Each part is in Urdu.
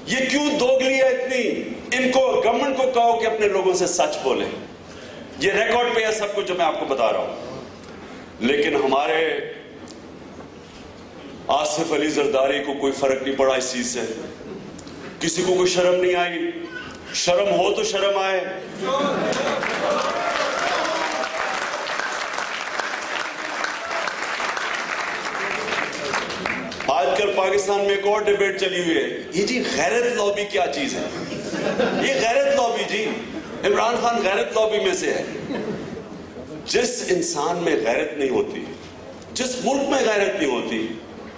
یہ کیوں دوگلی ہے اتنی؟ ان کو گورنمنٹ کو کہو کہ اپنے لوگوں سے سچ بولے. یہ ریکارڈ پہ ہے سب کچھ جو میں آپ کو بتا رہا ہوں. لیکن ہمارے آصف علی زرداری کو کوئی فرق نہیں پڑا اس چیز سے. کسی کو کوئی شرم نہیں آئی. شرم ہو تو شرم آئے. آج کل پاکستان میں ایک اور ڈیبیٹ چلی ہوئی ہے, یہ جی غیرت لابی کیا چیز ہے؟ یہ غیرت لابی جی, عمران خان غیرت لابی میں سے ہے. جس انسان میں غیرت نہیں ہوتی, جس ملک میں غیرت نہیں ہوتی,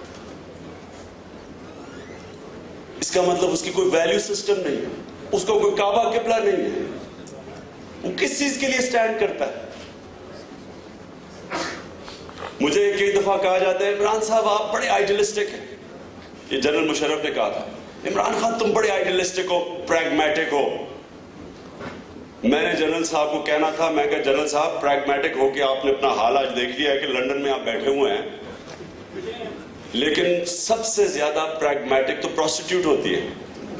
اس کا مطلب اس کی کوئی ویلیو سسٹم نہیں ہے, اس کا کوئی کعبہ قبلہ نہیں ہے. وہ کس چیز کے لیے سٹینڈ کرتا ہے؟ مجھے کئی دفعہ کہا جاتا ہے عمران صاحب آپ بڑے آئیڈیلسٹک ہیں. یہ جنرل مشرف نے کہا تھا, عمران خان تم بڑے آئیڈیلسٹک ہو, پریگمیٹک ہو. میں نے جنرل صاحب کو کہنا تھا, میں کہا جنرل صاحب پریگمیٹک ہو کے آپ نے اپنا حال آج دیکھ لیا ہے کہ لنڈن میں آپ بیٹھے ہوئے ہیں, لیکن سب سے زیادہ پریگمیٹک تو پروسٹیٹیوٹ ہوتی ہے.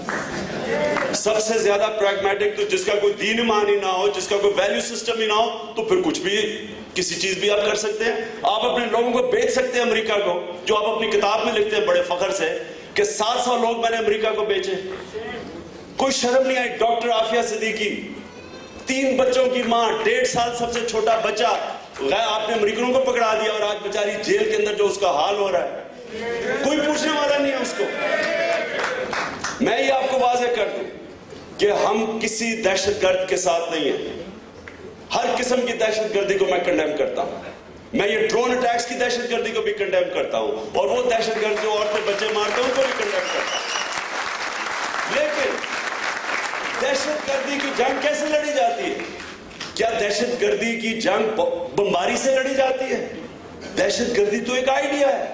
سب سے زیادہ پریگمیٹک تو جس کا کوئی دین ایمان ہی نہ ہو, جس کا کوئی ویلیو سسٹم ہی نہ ہو, تو پھر کچھ بھی کسی چیز بھی آپ کر سکتے ہیں. آپ اپنے لوگوں کو بیچ سکتے ہیں امریکہ کو, جو آپ اپنی کتاب میں لکھتے ہیں بڑے فخر سے کہ 700 لوگ میں نے امریکہ کو بیچے. کوئی شرم نہیں آئی. ڈاکٹر عافیہ صدیقی 3 بچوں کی ماں, 1.5 سال سب سے چھوٹا بچہ, آپ نے امریکنوں کو پکڑا دیا اور آج بیچاری جیل کے اندر جو اس کا حال ہو رہا ہے, کوئی پوچھنے والا نہیں ہے اس کو. میں یہ آپ کو واضح کر دوں کہ ہم کسی دہشت گرد کے ساتھ نہیں ہیں. ہر قسم کی دہشت گردی کو میں کنڈیم کرتا ہوں. میں یہ ڈرون اٹیکس کی دہشت گردی کو بھی کنڈیم کرتا ہوں, اور وہ دہشت گرد جو عورتیں بچے مارتے ہیں ان کو بھی کنڈیم کرتا ہوں. لیکن دہشت گردی کی جنگ کیسے لڑی جاتی ہے؟ کیا دہشت گردی کی جنگ بمباری سے لڑی جاتی ہے؟ دہشت گردی تو ایک آئیڈیا ہے.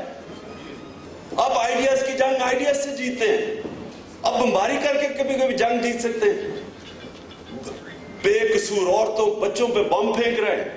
آپ آئیڈیاز کی جنگ آئیڈیاز سے جیتے ہیں. اب بمباری کر کے کبھی کبھی جنگ جیت سکتے ہیں. بے قصور عورتوں بچوں پہ بم پھینک رہے ہیں.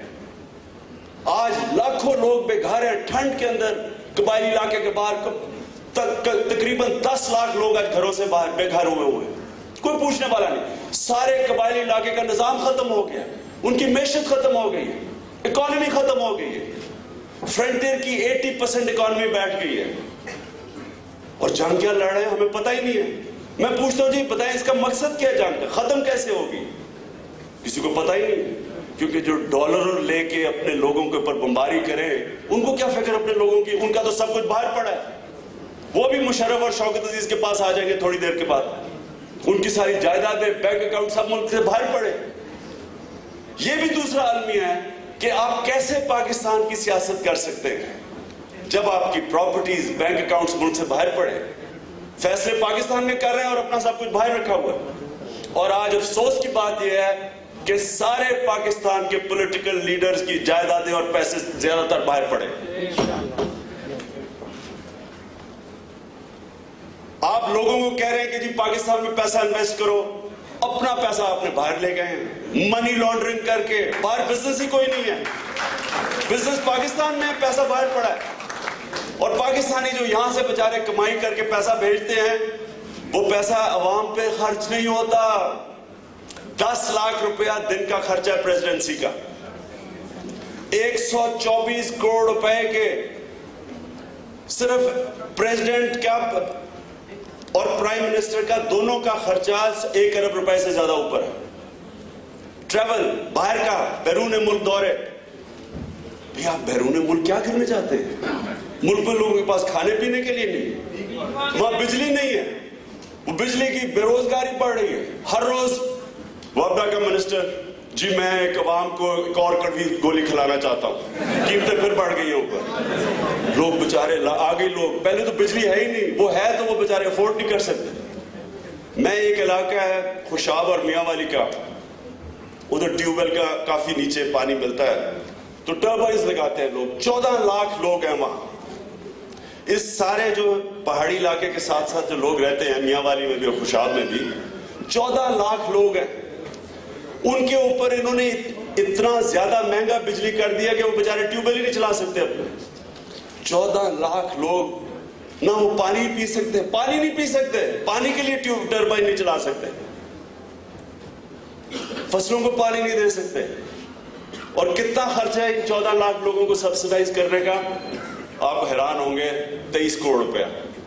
آج لاکھوں لوگ بے گھر ہیں ٹھنڈ کے اندر. قبائلی علاقے کے باہر تقریباً 10 لاکھ لوگ آج گھروں سے باہر بے گھر ہوئے ہوئے. کوئی پوچھنے والا نہیں. سارے قبائلی علاقے کا نظام ختم ہو گیا, ان کی معیشت ختم ہو گئی ہے, اکانومی ختم ہو گئی ہے. فرنٹیئر کی 80% اکانومی بیٹھ گئی ہے. اور جنگ کیا لڑ رہے ہیں ہمیں پتہ ہی نہیں ہے. میں پوچھتا ہوں جی بتائیں اس کا مقصد کیا ہے جنگ کا, ختم کیسے ہوگی؟ کسی کو پتہ ہی نہیں. کیونکہ جو ڈالر لے کے اپنے لوگوں کے اوپر بمباری کریں, ان کو کیا فکر اپنے لوگوں کی؟ ان کا تو سب کچھ باہر پڑا ہے. وہ بھی مشرف اور شوکت عزیز کے پاس آ جائیں گے تھوڑی دیر کے بعد. ان کی ساری جائیدادیں, بینک اکاؤنٹ سب ملک سے باہر پڑے. یہ بھی دوسرا المیہ ہے کہ آپ کیسے پاکستان کی سیاست کر سکتے ہیں جب آپ کی پراپرٹیز, بینک اکاؤنٹس ملک سے باہر پڑے. فیصلے پاکستان میں کر رہے ہیں اور اپنا سب کچھ باہر رکھا ہوا ہے. اور آج افسوس کی بات یہ ہے کہ سارے پاکستان کے پولیٹیکل لیڈرز کی جائیدادیں اور پیسے زیادہ تر باہر پڑے. آپ لوگوں کو کہہ رہے ہیں کہ جی پاکستان میں پیسہ انویسٹ کرو, اپنا پیسہ آپ نے باہر لے گئے ہیں منی لانڈرنگ کر کے. باہر بزنس ہی کوئی نہیں ہے. بزنس پاکستان میں ہے, پیسہ باہر پڑا ہے. اور پاکستانی جو یہاں سے بیچارے کمائی کر کے پیسہ بھیجتے ہیں, وہ پیسہ عوام پہ خرچ نہیں ہوتا. 10 لاکھ روپیہ دن کا خرچہ ہے پریزیڈنسی کا. 124 کروڑ روپے کے صرف پریزیڈنٹ کا اور پرائم منسٹر کا دونوں کا خرچہ 1 ارب روپے سے زیادہ اوپر ہے. ٹریول, باہر کا بیرون ملک دورے. بھئی آپ بیرون ملک کیا کرنے جاتے ہیں؟ ملک میں لوگوں کے پاس کھانے پینے کے لیے نہیں, وہاں بجلی نہیں ہے, وہ بجلی کی بے روزگاری بڑھ رہی ہے. ہر روز وابڈا کا منسٹر, جی میں ایک عوام کو ایک اور کڑوی گولی کھلانا چاہتا ہوں, قیمتیں پھر بڑھ گئی ہیں اوپر. لوگ بچارے آگے لوگ, پہلے تو بجلی ہے ہی نہیں, وہ ہے تو وہ بچارے افورڈ نہیں کر سکتے. میں ایک علاقہ ہے خوشاب اور میاں والی کا, ادھر ٹیوب ویل کا کافی نیچے پانی ملتا ہے, تو ٹربائنز لگاتے ہیں لوگ. 14 لاکھ لوگ ہیں وہاں. اس سارے جو پہاڑی علاقے کے ساتھ ساتھ جو لوگ رہتے ہیں میاں والی میں بھی اور خوشاب میں بھی, 14 لاکھ لوگ ہیں. ان کے اوپر انہوں نے اتنا زیادہ مہنگا بجلی کر دیا کہ وہ بیچارے ٹیوب ویل ہی نہیں چلا سکتے اپنے. 14 لاکھ لوگ نہ وہ پانی پی سکتے، پانی نہیں پی سکتے، پانی کے لیے ٹیوب ٹربائن نہیں چلا سکتے، فصلوں کو پانی نہیں دے سکتے. اور کتنا خرچہ ہے 14 لاکھ لوگوں کو سبسڈائز کرنے کا؟ آپ حیران ہوں گے، 23 کروڑ روپیہ.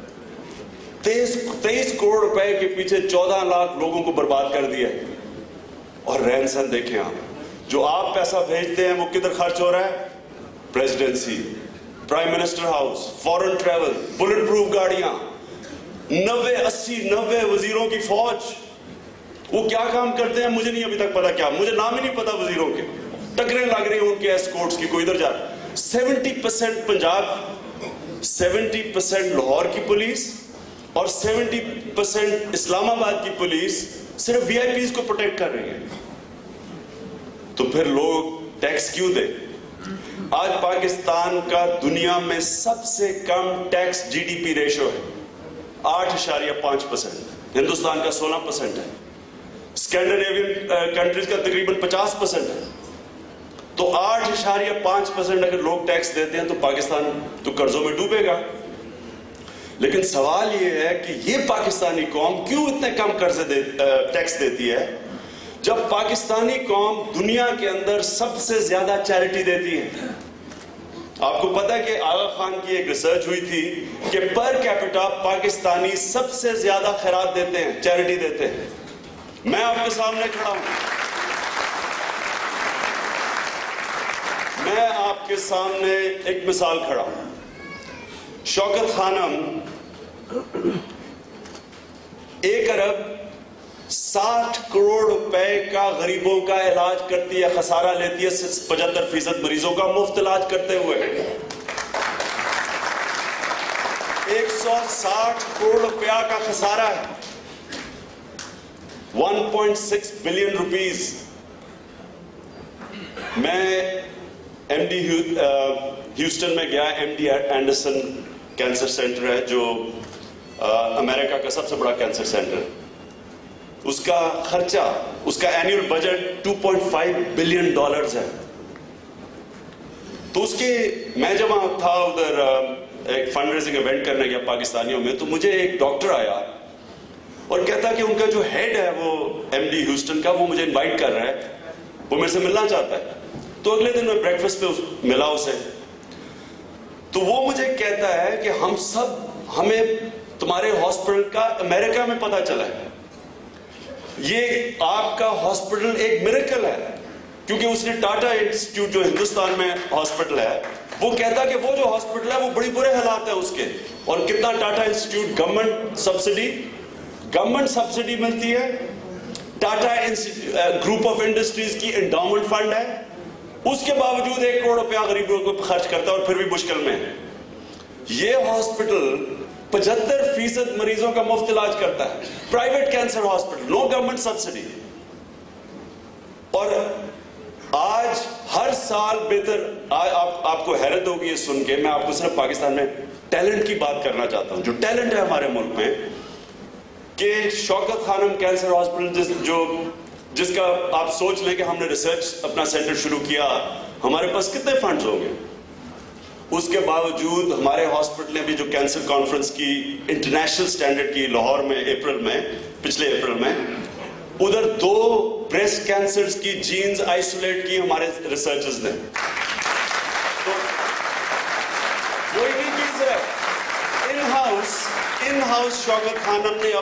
23 کروڑ روپے کے پیچھے 14 لاکھ لوگوں کو برباد کر دیا. اور رہن سہن دیکھیں آپ، جو آپ پیسہ بھیجتے ہیں وہ کدھر خرچ ہو رہا ہے؟ Presidency, prime minister house, foreign travel, bullet proof گاڑیاں، 90 وزیروں کی فوج. وہ کیا کام کرتے ہیں مجھے نہیں ابھی تک پتا، کیا مجھے نام ہی نہیں پتا وزیروں کے. ٹکریں لگ رہی ہیں ان کے ایسکورٹس کی، کوئی ادھر جا رہا. 70% پنجاب، 70% لاہور کی پولیس اور 70% اسلام آباد کی پولیس صرف وی آئی پیز کو پروٹیکٹ کر رہی ہے. تو پھر لوگ ٹیکس کیوں دے؟ آج پاکستان کا دنیا میں سب سے کم tax G D P ratio ہے، 8.5%. ہندوستان کا 16% ہے، اسکینڈینیوین کنٹریز کا تقریباً 50% ہے. تو 8.5% اگر لوگ ٹیکس دیتے ہیں تو پاکستان تو قرضوں میں ڈوبے گا. لیکن سوال یہ ہے کہ یہ پاکستانی قوم کیوں اتنے کم قرضے ٹیکس دیتی ہے، جب پاکستانی قوم دنیا کے اندر سب سے زیادہ چیریٹی دیتی ہے. آپ کو پتا ہے کہ آغا خان کی ایک ریسرچ ہوئی تھی کہ پر کیپٹا پاکستانی سب سے زیادہ خیرات دیتے ہیں، چیریٹی دیتے ہیں. میں آپ کے سامنے کھڑا ہوں، میں آپ کے سامنے ایک مثال کھڑا ہوں. شوکت خانم 1 ارب 60 کروڑ روپے کا غریبوں کا علاج کرتی ہے، خسارہ لیتی ہے 75% مریضوں کا مفت علاج کرتے ہوئے. 160 کروڑ روپیہ کا خسارہ ہے، 1.6 بلین روپیز. میں ایم ڈی ہیوسٹن میں گیا. M D Anderson cancer centre ہے جو امریکہ کا سب سے بڑا کینسر سینٹر. اس کا خرچہ، اس کا اینیول بجٹ $2.5 بلین ہے. تو اس کے میں جب وہاں تھا ادھر ایک فنڈ ریزنگ ایونٹ کرنے گیا پاکستانیوں میں، تو مجھے ایک ڈاکٹر آیا اور کہتا کہ ان کا جو ہیڈ ہے وہ ایم ڈی ہیوسٹن کا، وہ مجھے انوائٹ کر رہا ہے، وہ میرے سے ملنا چاہتا ہے. تو اگلے دن میں بریک فاسٹ پہ ملا اسے. تو وہ مجھے کہتا ہے کہ ہمیں تمہارے ہاسپٹل کا امریکہ میں پتا چلا ہے، یہ آپ کا ہاسپٹل ایک میریکل ہے. کیونکہ اس نے ٹاٹا انسٹیٹیوٹ جو ہندوستان میں ہاسپٹل ہے، وہ کہتا کہ وہ جو ہاسپٹل ہے وہ بڑی برے حالات ہیں اس کے. اور کتنا ٹاٹا انسٹیٹیوٹ گورنمنٹ سبسڈی ملتی ہے. ٹاٹا گروپ آف انڈسٹریز کی انڈاؤمنٹ فنڈ ہے، اس کے باوجود 1 کروڑ روپیہ غریبوں کو خرچ کرتا ہے اور پھر بھی مشکل میں ہے. یہ ہاسپٹل 75% مریضوں کا مفت علاج کرتا ہے، private cancer hospital, no government subsidy. اور آج ہر سال بہتر، آپ کو حیرت ہوگی یہ سن کے، میں آپ کو صرف پاکستان میں ٹیلنٹ کی بات کرنا چاہتا ہوں. جو ٹیلنٹ ہے ہمارے ملک میں، کہ شوکت خانم کینسر ہاسپٹل جس کا آپ سوچ لیں کہ ہم نے ریسرچ اپنا سینٹر شروع کیا، ہمارے پاس کتنے فنڈز ہوں گے. اس کے باوجود ہمارے ہاسپٹل نے بھی جو کینسر کانفرنس کی انٹرنیشنل سٹینڈرڈ کی لاہور میں پچھلے اپریل میں، ادھر 2 بریسٹ کینسرز کی جینز آئسولیٹ کی ہمارے ریسرچرز نے. تو وہی نہیں چیز ہے، ان ہاؤس شوکت خانم نے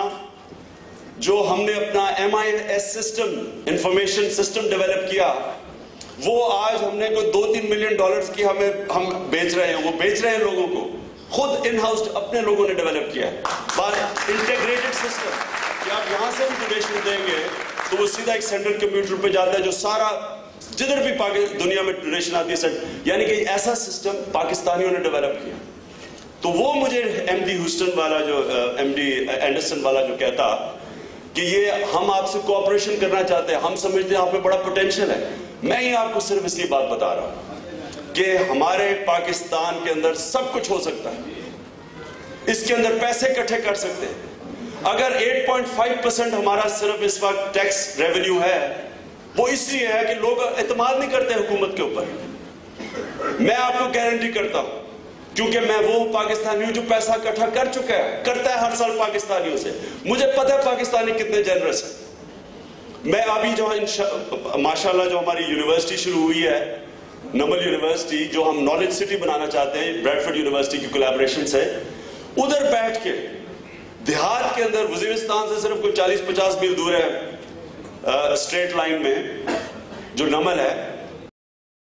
ہم نے اپنا MIS system, information system develop کیا. وہ آج ہم نے کوئی $2-3 ملین کی ہم بیچ رہے ہیں، وہ بیچ رہے ہیں لوگوں کو. خود ان ہاؤس اپنے لوگوں نے ڈیولپ کیا ہے. انٹیگریٹڈ سسٹم کہ آپ یہاں سے بھی ڈونیشن دیں گے تو وہ سیدھا ایک سینٹرل کمپیوٹر پہ جاتا ہے جو سارا جدھر بھی دنیا میں ڈونیشن آتی ہے یعنی کہ ایسا سسٹم پاکستانیوں نے ڈیولپ کیا. تو وہ مجھے ایم ڈی ہیوسٹن والا جو ایم ڈی اینڈرسن والا جو کہتا کہ یہ ہم آپ سے کوآپریشن کرنا چاہتے ہیں، ہم سمجھتے ہیں آپ میں بڑا پوٹینشیل ہے. میں ہی آپ کو صرف اس لیے بات بتا رہا ہوں کہ ہمارے پاکستان کے اندر سب کچھ ہو سکتا ہے. اس کے اندر پیسے اکٹھے کر سکتے ہیں. اگر 8.5% ہمارا صرف اس وقت ٹیکس ریونیو ہے، وہ اس لیے ہے کہ لوگ اعتماد نہیں کرتے حکومت کے اوپر. میں آپ کو گارنٹی کرتا ہوں کیونکہ میں وہ پاکستانی ہوں جو پیسہ اکٹھا کر چکا ہے، کرتا ہے ہر سال پاکستانیوں سے. مجھے پتہ ہے پاکستانی کتنے جنرس ہیں. میں ابھی جو ماشاءاللہ جو ہماری یونیورسٹی شروع ہوئی ہے، نمل یونیورسٹی، جو ہم نالج سٹی بنانا چاہتے ہیں، بریڈفورڈ یونیورسٹی کی کولیبریشن سے، ادھر بیٹھ کے دیہات کے اندر، وزیرستان سے صرف کوئی 40-50 میل دور ہے اسٹریٹ لائن میں جو نمل ہے،